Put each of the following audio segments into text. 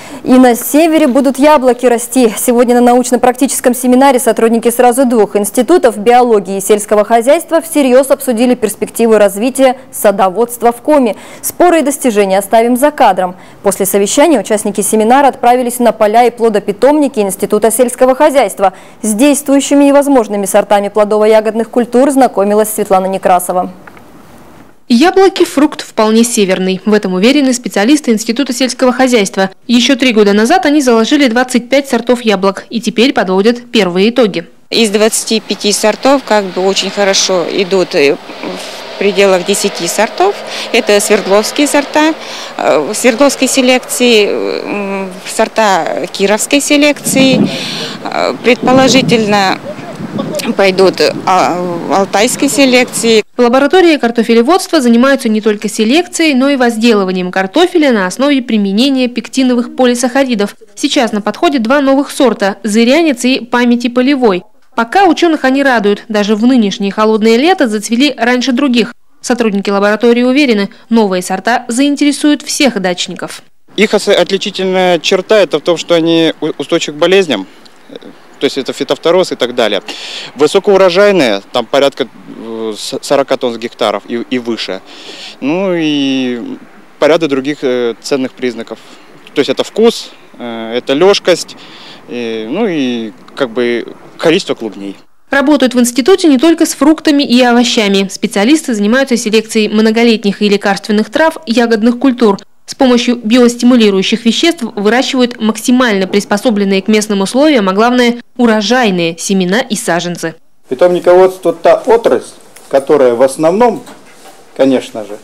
И на севере будут яблоки расти. Сегодня на научно-практическом семинаре сотрудники сразу двух институтов биологии и сельского хозяйства всерьез обсудили перспективы развития садоводства в Коми. Споры и достижения оставим за кадром. После совещания участники семинара отправились на поля и плодопитомники Института сельского хозяйства. С действующими и возможными сортами плодово-ягодных культур знакомилась Светлана Некрасова. Яблоки – фрукт вполне северный. В этом уверены специалисты Института сельского хозяйства. Еще 3 года назад они заложили 25 сортов яблок и теперь подводят первые итоги. Из 25 сортов очень хорошо идут в пределах 10 сортов. Это свердловские сорта, свердловской селекции, сорта кировской селекции. Предположительно пойдут алтайской селекции. В лаборатории картофелеводства занимаются не только селекцией, но и возделыванием картофеля на основе применения пектиновых полисахаридов. Сейчас на подходе 2 новых сорта – зырянец и памяти полевой. Пока ученых они радуют. Даже в нынешнее холодное лето зацвели раньше других. Сотрудники лаборатории уверены, новые сорта заинтересуют всех дачников. Их отличительная черта – это в том, что они устойчивы к болезням. То есть это фитофтороз и так далее. Высокоурожайные, там порядка 40 тонн с гектаров и выше. Ну и порядок других ценных признаков. То есть это вкус, это лёжкость, ну и количество клубней. Работают в институте не только с фруктами и овощами. Специалисты занимаются селекцией многолетних и лекарственных трав, ягодных культур. С помощью биостимулирующих веществ выращивают максимально приспособленные к местным условиям, а главное – урожайные семена и саженцы. Питомниководство – та отрасль, которая в основном, конечно же,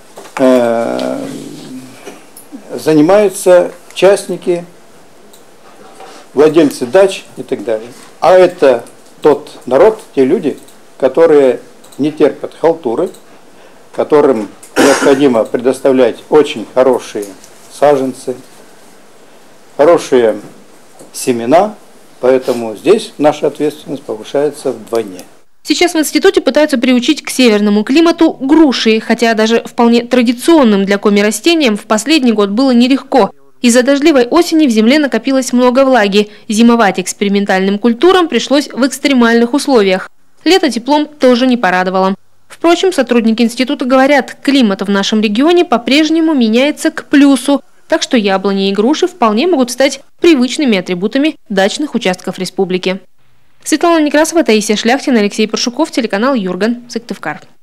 занимаются частники, владельцы дач и так далее. А это тот народ, те люди, которые не терпят халтуры, которым необходимо предоставлять очень хорошие саженцы, хорошие семена, поэтому здесь наша ответственность повышается вдвойне. Сейчас в институте пытаются приучить к северному климату груши, хотя даже вполне традиционным для Коми растениям в последний год было нелегко. Из-за дождливой осени в земле накопилось много влаги. Зимовать экспериментальным культурам пришлось в экстремальных условиях. Лето теплом тоже не порадовало. Впрочем, сотрудники института говорят, климат в нашем регионе по-прежнему меняется к плюсу, так что яблони и груши вполне могут стать привычными атрибутами дачных участков республики. Светлана Некрасова, Таисия Шляхтина, Алексей Паршуков, телеканал Юрган, Сыктывкар.